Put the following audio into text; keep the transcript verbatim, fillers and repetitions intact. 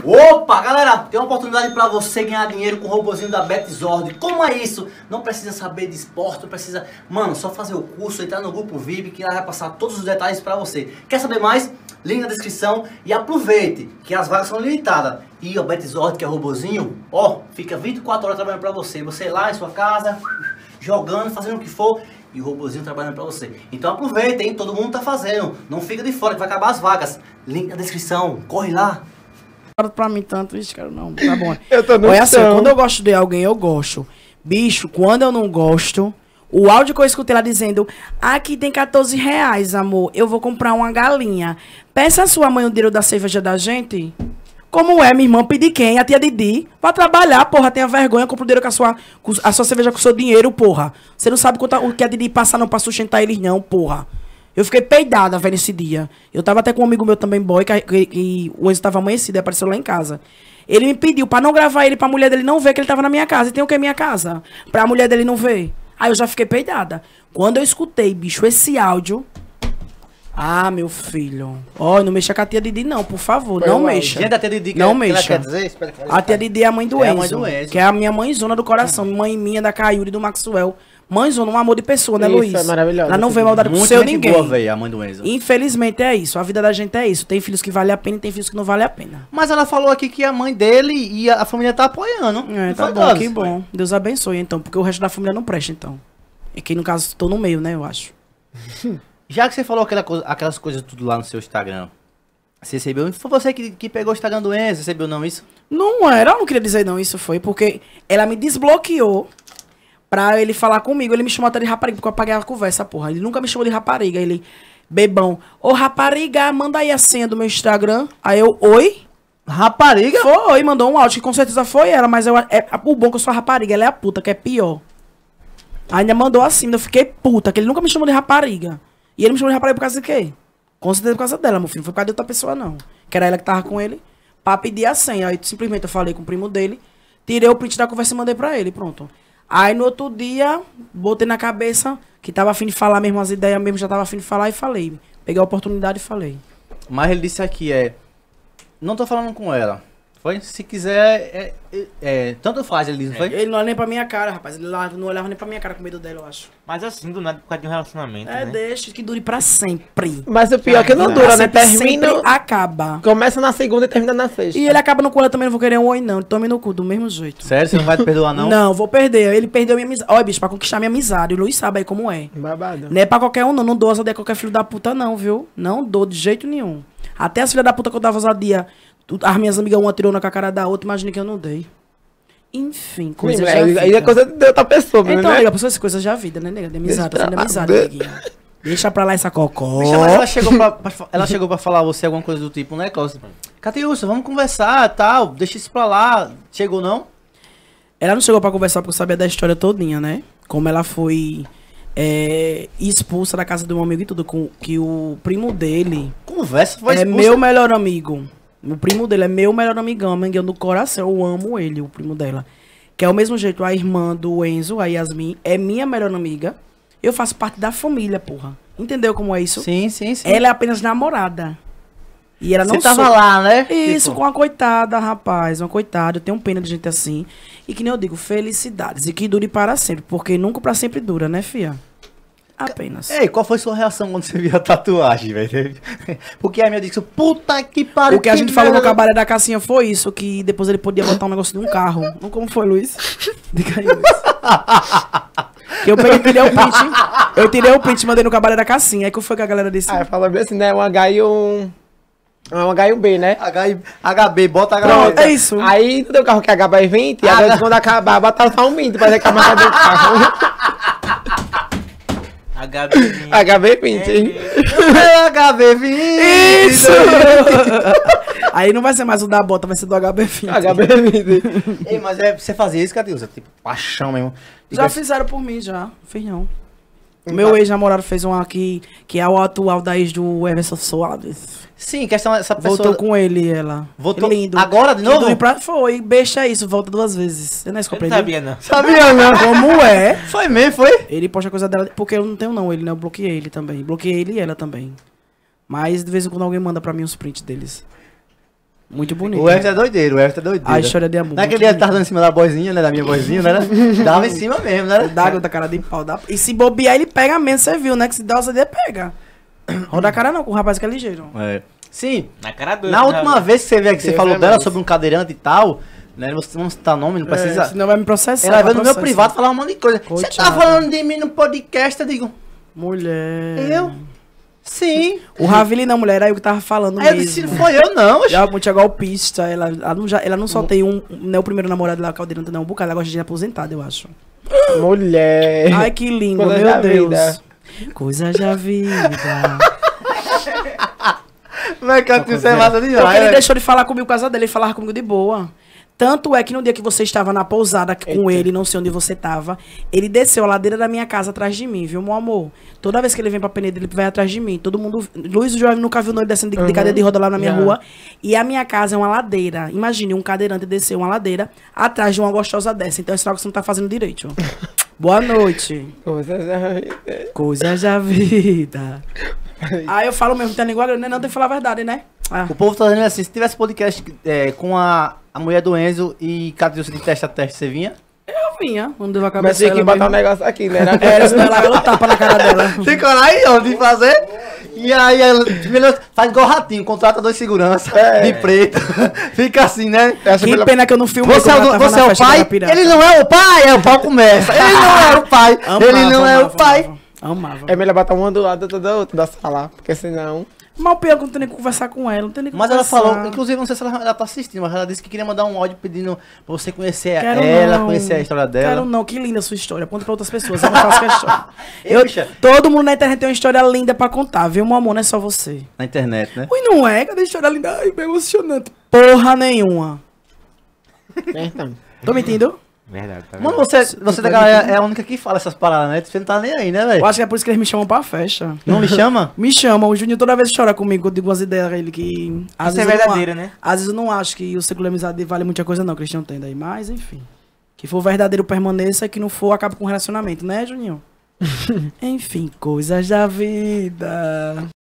Opa, galera, tem uma oportunidade para você ganhar dinheiro com o robozinho da Betzord. Como é isso? Não precisa saber de esporte, não precisa... Mano, só fazer o curso, entrar no grupo V I P, que ela vai passar todos os detalhes para você. Quer saber mais? Link na descrição e aproveite, que as vagas são limitadas. E o Betzord, que é o robozinho, ó, fica vinte e quatro horas trabalhando para você. Você lá em sua casa, jogando, fazendo o que for, e o robozinho trabalhando para você. Então aproveita, hein? Todo mundo tá fazendo. Não fica de fora, que vai acabar as vagas. Link na descrição, corre lá. Pra mim tanto, isso, cara, não, tá bom. Eu tô no Olha assim, quando eu gosto de alguém, eu gosto. Bicho, quando eu não gosto, o áudio que eu escutei lá dizendo, aqui tem quatorze reais, amor, eu vou comprar uma galinha. Peça a sua mãe o dinheiro da cerveja da gente. Como é, minha irmã, pedir quem? A tia Didi. Vai trabalhar, porra, tenha vergonha, compra o dinheiro com a sua, com a sua cerveja com o seu dinheiro, porra. Você não sabe quanto, o que a Didi passa não pra sustentar eles não, porra. Eu fiquei peidada, velho, esse dia. Eu tava até com um amigo meu também, boy, que, que, que o Enzo tava amanhecido e apareceu lá em casa. Ele me pediu pra não gravar ele, pra mulher dele não ver que ele tava na minha casa. E tem o que minha casa? Pra mulher dele não ver. Aí eu já fiquei peidada. Quando eu escutei, bicho, esse áudio... Ah, meu filho. Ó, oh, não mexa com a tia Didi, não, por favor. Foi não mexa. Gente, a tia Didi, não que mexa. Quer dizer? Que a tia Didi é a mãe do é Enzo. A mãe do Enzo. Que é a minha mãezona do coração. Hum. Mãe minha, da Caiuri, do Maxwell. Mãezona, um amor de pessoa, né, isso, Luiz? É maravilhoso. Ela não vê maldade com muito seu ninguém. Boa, véio, a mãe do Enzo. Infelizmente é isso. A vida da gente é isso. Tem filhos que valem a pena e tem filhos que não valem a pena. Mas ela falou aqui que a mãe dele e a família tá apoiando. É, tá bom, que bom. Deus abençoe, então. Porque o resto da família não presta, então. E que, no caso, tô no meio, né, eu acho. Já que você falou aquela coisa, aquelas coisas tudo lá no seu Instagram, você recebeu? Foi você que, que pegou o Instagram do Enzo, recebeu não isso? Não era, eu não queria dizer não, isso foi porque ela me desbloqueou pra ele falar comigo. Ele me chamou até de rapariga, porque eu apaguei a conversa, porra. Ele nunca me chamou de rapariga, ele, bebão. Ô, rapariga, manda aí a senha do meu Instagram. Aí eu, oi? Rapariga? Foi, mandou um áudio, que com certeza foi ela, mas eu, é, o bom que eu sou a rapariga, ela é a puta, que é pior. Ainda mandou assim, eu fiquei puta, que ele nunca me chamou de rapariga. E ele me chamou de rapariga por causa de quê? Com certeza por causa dela, meu filho. Não foi por causa de outra pessoa, não. Que era ela que tava com ele. Pra pedir a senha. Aí simplesmente eu falei com o primo dele. Tirei o print da conversa e mandei pra ele. Pronto. Aí no outro dia, botei na cabeça que tava afim de falar mesmo as ideias mesmo. Já tava afim de falar e falei. Peguei a oportunidade e falei. Mas ele disse aqui, é... Não tô falando com ela. Foi? Se quiser, é, é, é, tanto faz, ele disse, é, foi? Ele não olha nem pra minha cara, rapaz. Ele não olhava nem pra minha cara com medo dela, eu acho. Mas assim, do nada, por causa de um relacionamento, É, né? deixa que dure pra sempre. Mas o pior é que não dura, né? Termina... Sempre acaba. Começa na segunda e termina na sexta. E ele acaba no cu, eu também não vou querer um oi, não. Ele tome no cu, do mesmo jeito. Sério? Você não vai te perdoar, não? Não, vou perder. Ele perdeu minha amizade. Olha, bicho, pra conquistar minha amizade. O Luiz sabe aí como é. Babado. Não é pra qualquer um, não. Não dou ousadia a qualquer filho da puta, não, viu? Não dou de jeito nenhum. Até as filhas da puta que eu dava ousadia... As minhas amigas, uma tirou na cara da outra, imagina que eu não dei. Enfim, coisa já vida. Aí é coisa de outra pessoa, né? Então, nega, pessoas, coisas já vida, né, nega? De amizade, tô falando de amizade, neguinha. Deixa pra lá essa cocó. Bicha, mas ela chegou pra, pra, ela chegou pra falar a você alguma coisa do tipo, né, Cláudio? Catiúcia, vamos conversar, tal, deixa isso pra lá. Chegou, não? Ela não chegou pra conversar porque eu sabia da história todinha, né? Como ela foi é, expulsa da casa de um amigo e tudo, com, que o primo dele... Conversa, foi É expulsa. meu melhor amigo. O primo dele é meu melhor amigão, amiguinho do coração. Eu amo ele, o primo dela. Que é o mesmo jeito, a irmã do Enzo, a Yasmin, é minha melhor amiga. Eu faço parte da família, porra. Entendeu como é isso? Sim, sim, sim. Ela é apenas namorada. E ela não Você tava sou... lá, né? Isso, Tipo... com uma coitada, rapaz. Uma coitada. Eu tenho pena de gente assim. E que nem eu digo, felicidades. E que dure para sempre. Porque nunca pra sempre dura, né, fia? Apenas. Ei, qual foi sua reação quando você viu a tatuagem, velho? Porque a minha disse, puta que pariu. O que a gente falou no cabaré da Cassinha foi isso, que depois ele podia botar um negócio de um carro. Não, como foi, Luiz? Diga aí, Luiz. Que eu peguei, tirei o print, eu tirei o print e mandei no cabaré da Cassinha. Aí que foi que a galera disse? Ah, fala bem assim, né? Um H e um... Um H e um B, né? H, H B, bota H B. Pronto, é isso. Aí não tem um carro que é H B vinte, e agora quando acabar, botaram só um vinte, pra ver que a marca do carro. H B vinte. H B vinte. É H B vinte. Isso! Aí não vai ser mais o da bota, vai ser do H B vinte. H B vinte. Ei, mas é, você fazia isso, Catiúcia? Tipo, paixão mesmo. Já fizeram por mim, já. Fiz não. O meu ex-namorado fez um aqui, que é o atual da ex do Emerson Soares. Sim, questão essa pessoa... Voltou com ele, ela. Voltou Lindo. agora de Que novo? dure pra... Foi, beixa isso, volta duas vezes. Você não é isso que eu Eu não aprendi? sabia, não. Sabia, não. Como é? Foi mesmo, foi? Ele posta coisa dela, porque eu não tenho não, ele, né? Eu bloqueei ele também. Bloqueei ele e ela também. Mas de vez em quando alguém manda pra mim os prints deles. Muito bonito. O Everton é doideiro, o Everton é doideiro. A história de amor. Naquele dia ele tava dando em cima da boizinha, né? Da minha boizinha, né? Dava em cima mesmo, né? Dá da cara de pau. Dá... E se bobear, ele pega mesmo, você viu, né? Que se dá ousadia, pega. Roda a cara não, com o rapaz que é ligeiro. É. Sim. Na cara do Na última vez que você veio aqui, você Deus falou é dela mais. sobre um cadeirante e tal, né? Você não citar nome, não precisa. É, senão vai me processar. Ela vai veio no meu processar. privado falar um monte de coisa. Você tá Coitada. falando de mim no podcast? Eu digo, Mulher. eu? Sim. O Ravili não, mulher, era eu que tava falando Aí eu mesmo. disse, não foi eu não. oxe. Já muito é golpista. Ela, ela, não, já, ela não só tem um. Não é o primeiro namorado lá, caldeirante, não. Um bocado. Ela gosta de gente aposentada, eu acho. Mulher. Ai, que lindo, Coisa meu da Deus. vida. Coisa já vida. Mas cantinho, você é massa demais. Porque ele né? deixou de falar comigo por causa dele, ele falava comigo de boa. Tanto é que no dia que você estava na pousada com ele, não sei onde você estava, ele desceu a ladeira da minha casa atrás de mim, viu, meu amor? Toda vez que ele vem pra Penedo, ele vai atrás de mim. Todo mundo. Luiz e João nunca viu ele descendo de, de Uhum. cadeira de roda lá na minha Já. rua. E a minha casa é uma ladeira. Imagine um cadeirante descer uma ladeira atrás de uma gostosa dessa. Então é sinal que você não tá fazendo direito. Boa noite. Coisa da vida. Coisas da vida. Aí eu falo mesmo, tem língua grande, né? Não tem que falar a verdade, né? Ah. O povo tá dizendo assim, se tivesse podcast é, com a, a mulher do Enzo e Catriúcia de teste a teste, você vinha? Eu vinha, quando deu a Mas cabeça tinha que dela botar um mesmo. negócio aqui, né? Era, senão ela dá um tapa na cara dela. Tem coragem ó, de fazer? E aí ela primeiro, faz igual ratinho, contrata dois segurança É. de preto. Fica assim, né? Essa Que pela- pena que eu não filmei Você, é quando ela o, tava você na é o festa da pai? pirata. Ele não é o pai? É, o pau começa. Ele não é o pai. Amava, ele não é o amava, pai. Amava, amava. É melhor botar uma do lado da outra da sala, porque senão... Mas o pior é que eu não tenho nem que conversar com ela, não tenho nem que Mas ela conversar. falou, inclusive, não sei se ela, ela tá assistindo, mas ela disse que queria mandar um áudio pedindo pra você conhecer Quero ela, não. conhecer a história dela. Quero não, que linda a sua história. Conta pra outras pessoas, eu não faço questão. Ei, eu, bicha. todo mundo na internet tem uma história linda pra contar, viu, meu amor? Não é só você. Na internet, né? Ui, não é? Cadê a história linda? Ai, bem emocionante. Porra nenhuma. Então. Tô mentindo? Verdade, tá Mano, vendo? você, você da galera é a única que fala essas paradas, né? Você não tá nem aí, né, Eu velho? acho que é por isso que eles me chamam pra festa. Não me chama? Me chamam, o Juninho toda vez chora comigo, eu digo umas ideias a ele que... Às Isso é vezes eu não verdadeiro, a- né? Às vezes eu não acho que o ciclo de amizade vale muita coisa não, que eles estão tendo aí, mas enfim. Que for verdadeiro permaneça, que não for acaba com o relacionamento, né, Juninho? Enfim, coisas da vida.